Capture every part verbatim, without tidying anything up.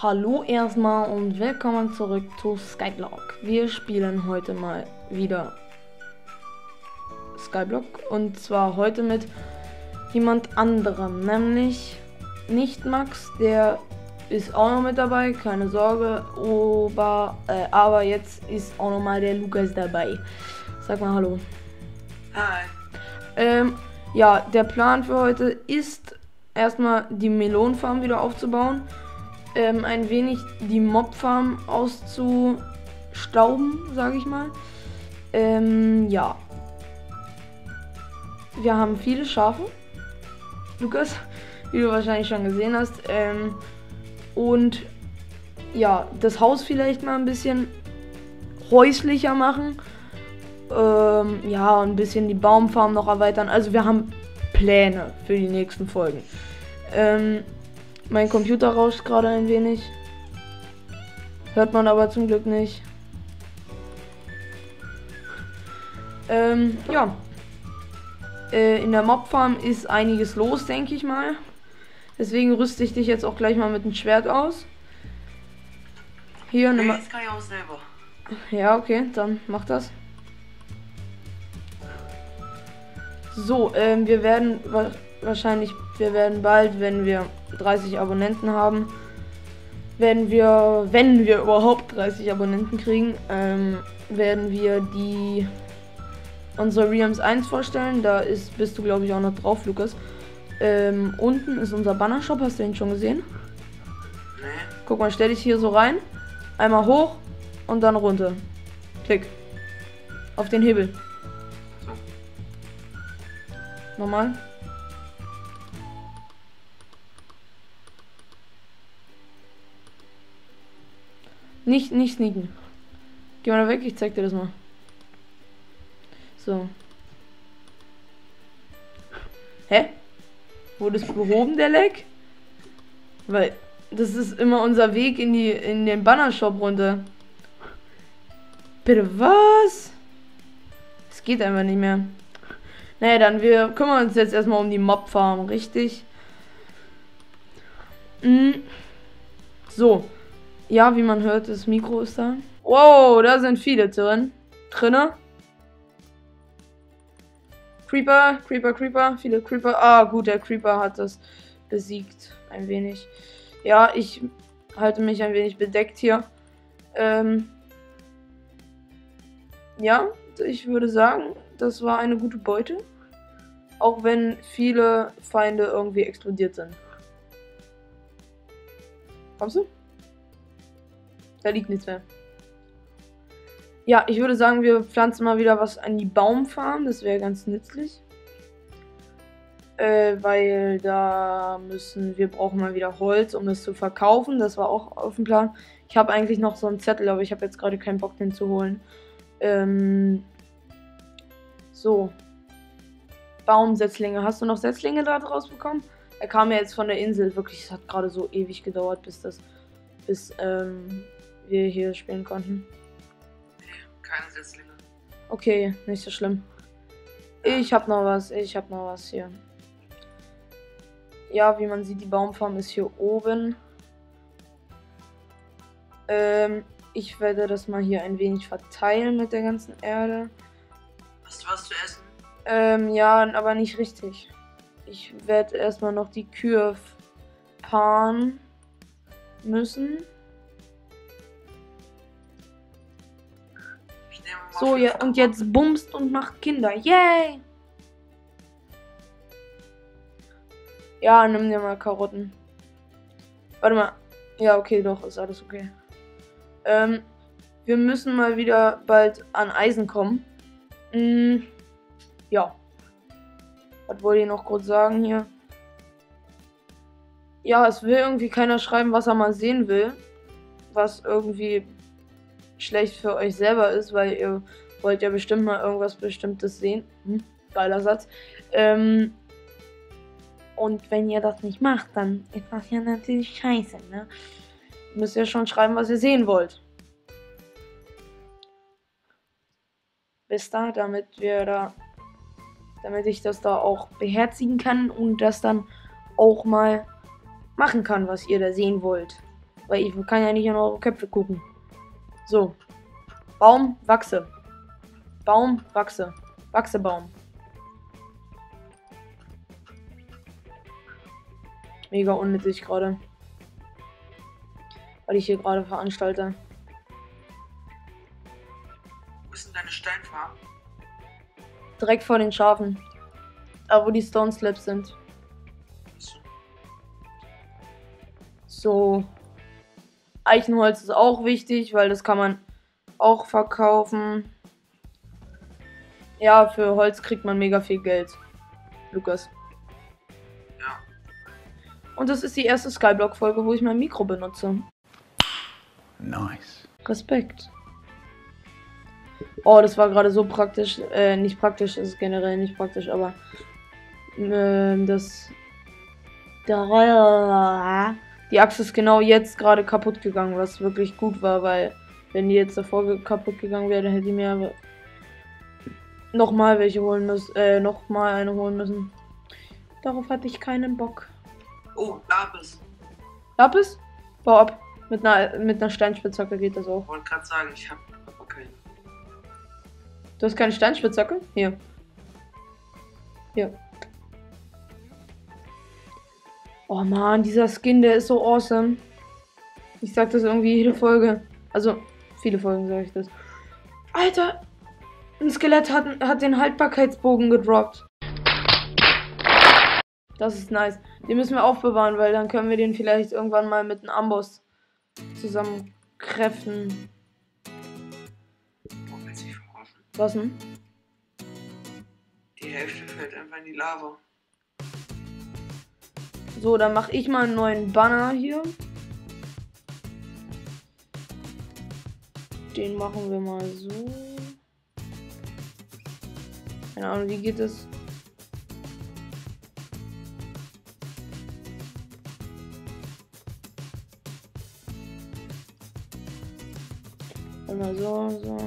Hallo erstmal und willkommen zurück zu Skyblock. Wir spielen heute mal wieder Skyblock und zwar heute mit jemand anderem, nämlich nicht Max, der ist auch noch mit dabei, keine Sorge, aber, äh, aber jetzt ist auch noch mal der Lukas dabei. Sag mal hallo. Hi. Ähm, ja, der Plan für heute ist erstmal die Melonenfarm wieder aufzubauen. Ähm, ein wenig die Mobfarm auszustauben, sage ich mal. Ähm, ja. Wir haben viele Schafe, Lukas, wie du wahrscheinlich schon gesehen hast. Ähm, und ja, das Haus vielleicht mal ein bisschen häuslicher machen. Ähm, ja, ein bisschen die Baumfarm noch erweitern. Also wir haben Pläne für die nächsten Folgen. Ähm, Mein Computer rauscht gerade ein wenig. Hört man aber zum Glück nicht. Ähm, ja. Äh, in der Mobfarm ist einiges los, denke ich mal. Deswegen rüste ich dich jetzt auch gleich mal mit dem Schwert aus. Hier, nimm mal. Das kann ich auch selber. Ja, okay, dann mach das. So, ähm, wir werden wa wahrscheinlich, wir werden bald, wenn wir dreißig Abonnenten haben, werden wir, wenn wir überhaupt dreißig Abonnenten kriegen, ähm, werden wir die unsere Realms eins vorstellen. Da ist, bist du glaube ich auch noch drauf, Lukas. Ähm, unten ist unser Bannershop, hast du den schon gesehen? Nee. Guck mal, stell dich hier so rein, einmal hoch und dann runter. Klick. Auf den Hebel. So. Nochmal. Nicht, nicht sneaken. Geh mal da weg, ich zeig dir das mal. So. Hä? Wurde es behoben, der Leck? Weil das ist immer unser Weg in die in den Bannershop runter. Bitte was? Es geht einfach nicht mehr. Naja, dann wir kümmern uns jetzt erstmal um die Mobfarm, richtig? Mhm. So. Ja, wie man hört, das Mikro ist da. Wow, da sind viele drin. Drinne. Creeper, Creeper, Creeper, viele Creeper. Ah, gut, der Creeper hat das besiegt. Ein wenig. Ja, ich halte mich ein wenig bedeckt hier. Ähm. Ja, ich würde sagen, das war eine gute Beute. Auch wenn viele Feinde irgendwie explodiert sind. Kommst du? Da liegt nichts mehr. Ja, ich würde sagen, wir pflanzen mal wieder was an die Baumfarm. Das wäre ganz nützlich. Äh, weil da müssen wir brauchen mal wieder Holz, um es zu verkaufen. Das war auch auf dem Plan. Ich habe eigentlich noch so einen Zettel, aber ich habe jetzt gerade keinen Bock, den zu holen. Ähm, so. Baumsetzlinge. Hast du noch Setzlinge da draus bekommen? Er kam ja jetzt von der Insel. Wirklich, es hat gerade so ewig gedauert, bis das, bis ähm, wir hier spielen konnten. Nee, keine Setzlinge. Okay, nicht so schlimm. Ich hab noch was, ich hab noch was hier. Ja, wie man sieht, die Baumfarm ist hier oben. Ähm, ich werde das mal hier ein wenig verteilen mit der ganzen Erde. Hast du was zu essen? Ähm, ja, aber nicht richtig. Ich werde erstmal noch die Kühe paaren müssen. Ich nehme mal So, ja, und jetzt bumst und macht Kinder. Yay! Ja, nimm dir mal Karotten. Warte mal. Ja, okay, doch, ist alles okay. Ähm, wir müssen mal wieder bald an Eisen kommen. Mm, ja. Was wollte ich noch kurz sagen hier? Ja, es will irgendwie keiner schreiben, was er mal sehen will. Was irgendwie schlecht für euch selber ist, weil ihr wollt ja bestimmt mal irgendwas Bestimmtes sehen. Hm, geiler Satz. Ähm, und wenn ihr das nicht macht, dann ist das ja natürlich scheiße, ne? Ihr müsst ja schon schreiben, was ihr sehen wollt. Bis da, damit wir da, damit ich das da auch beherzigen kann und das dann auch mal machen kann, was ihr da sehen wollt. Weil ich kann ja nicht in eure Köpfe gucken. So. Baum, wachse. Baum, wachse. Wachse, Baum. Mega unnötig gerade. Weil ich hier gerade veranstalte. Wo ist denn deine Steinfarm? Direkt vor den Schafen. Da wo die Stone Slabs sind. Achso. So. Eichenholz ist auch wichtig, weil das kann man auch verkaufen. Ja, für Holz kriegt man mega viel Geld. Lukas. Ja. Und das ist die erste Skyblock-Folge, wo ich mein Mikro benutze. Nice. Respekt. Oh, das war gerade so praktisch. Äh, nicht praktisch, ist generell nicht praktisch, aber ähm, das. Die Achse ist genau jetzt gerade kaputt gegangen, was wirklich gut war, weil wenn die jetzt davor ge kaputt gegangen wäre, dann hätte ich mir aber nochmal welche holen müssen, äh, nochmal eine holen müssen. Darauf hatte ich keinen Bock. Oh, Lapis. Lapis? Bau ab. Mit einer, mit einer Steinspitzhacke geht das auch. Ich wollte gerade sagen, ich habe aber keine. Du hast keine Steinspitzhacke? Hier. Hier. Oh man, dieser Skin, der ist so awesome. Ich sag das irgendwie jede Folge. Also, viele Folgen sage ich das. Alter! Ein Skelett hat, hat den Haltbarkeitsbogen gedroppt. Das ist nice. Den müssen wir aufbewahren, weil dann können wir den vielleicht irgendwann mal mit einem Amboss zusammenkräften. Wo willst du dich verarschen? Was denn? Die Hälfte fällt einfach in die Lava. So, dann mache ich mal einen neuen Banner hier. Den machen wir mal so. Keine Ahnung, wie geht es? Mal so, so.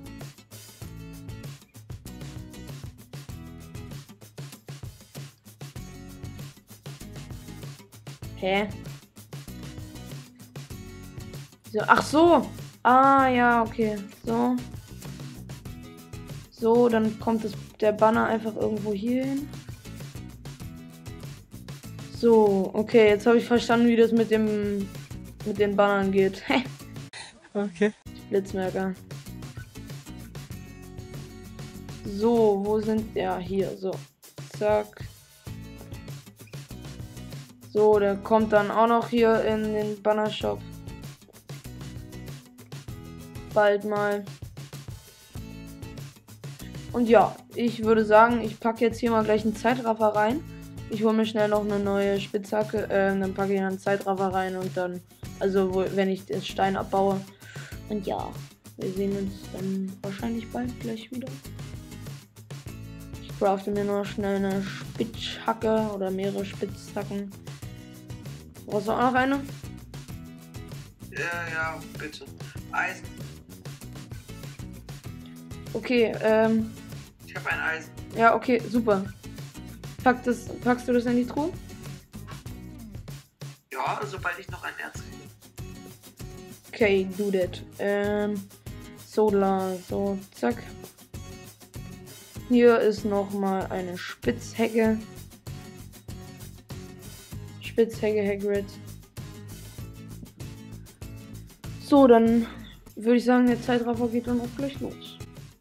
Hä? So, ach so. Ah, ja, okay. So. So, dann kommt das, der Banner einfach irgendwo hier hin. So, okay, jetzt habe ich verstanden, wie das mit dem mit den Bannern geht. Okay. Blitzmerker. So, wo sind... Ja, hier, so. Zack. So, der kommt dann auch noch hier in den Banner-Shop. Bald mal. Und ja, ich würde sagen, ich packe jetzt hier mal gleich einen Zeitraffer rein. Ich hole mir schnell noch eine neue Spitzhacke, äh, dann packe ich einen Zeitraffer rein und dann, also wo, wenn ich den Stein abbaue. Und ja, wir sehen uns dann wahrscheinlich bald gleich wieder. Ich crafte mir noch schnell eine Spitzhacke oder mehrere Spitzhacken. Brauchst du auch noch eine? Ja, ja, bitte. Eisen. Okay, ähm, Ich habe ein Eisen. ja, okay, super. Pack das, packst du das in die Truhe? Ja, sobald ich noch ein Erz kriege. Okay, do that. Ähm, Solar, so, zack. Hier ist nochmal eine Spitzhecke. Spitzhecke Hagrid. So, dann würde ich sagen, der Zeitraffer geht dann auch gleich los.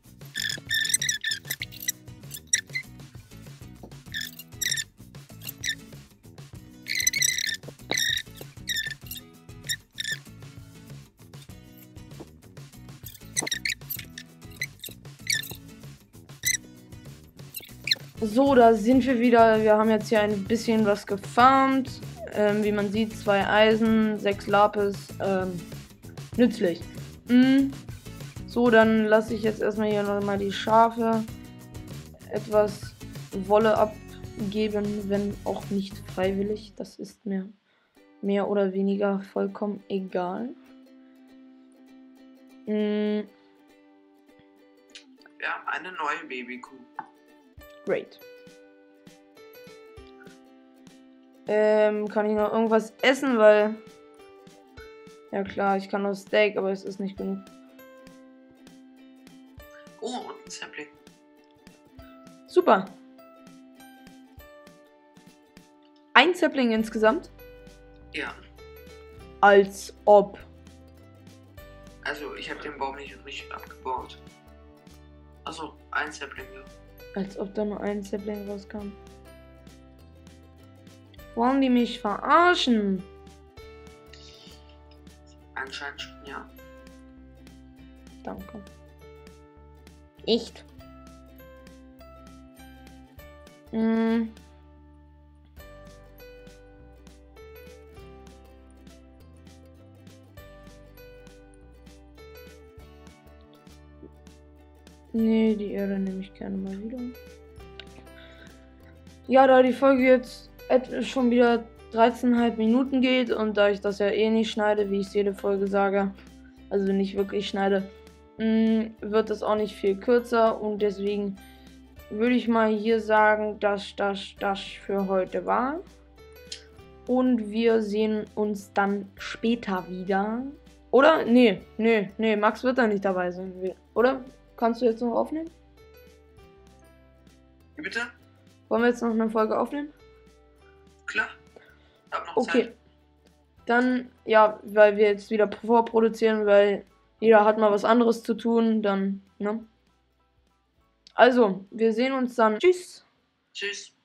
So, da sind wir wieder. Wir haben jetzt hier ein bisschen was gefarmt. Ähm, wie man sieht, zwei Eisen, sechs Lapis. Ähm, nützlich. Mm. So, dann lasse ich jetzt erstmal hier noch mal die Schafe etwas Wolle abgeben, wenn auch nicht freiwillig. Das ist mir mehr oder weniger vollkommen egal. Mm. Wir haben eine neue Babykuh. Great. Ähm, kann ich noch irgendwas essen, weil Ja klar, ich kann nur Steak, aber es ist nicht genug. Oh, und ein Sapling. Super. Ein Sapling insgesamt? Ja. Als ob. Also, ich habe den Baum nicht richtig abgebaut. Also, ein Sapling, ja. Als ob da nur ein Sapling rauskam. Wollen die mich verarschen? Anscheinend schon, ja. Danke. Echt? Hm. Nee, die Erde nehme ich gerne mal wieder. Ja, da die Folge jetzt et- schon wieder dreizehn Komma fünf Minuten geht und da ich das ja eh nicht schneide, wie ich es jede Folge sage, also nicht wirklich schneide, mh, wird das auch nicht viel kürzer und deswegen würde ich mal hier sagen, dass das das für heute war. Und wir sehen uns dann später wieder. Oder? Nee, nee, nee, Max wird da nicht dabei sein. Oder? Kannst du jetzt noch aufnehmen? Wie bitte? Wollen wir jetzt noch eine Folge aufnehmen? Klar. Hab noch Okay. Zeit. Dann, ja, weil wir jetzt wieder vorproduzieren, weil jeder hat mal was anderes zu tun, dann, ne? Also, wir sehen uns dann. Tschüss. Tschüss.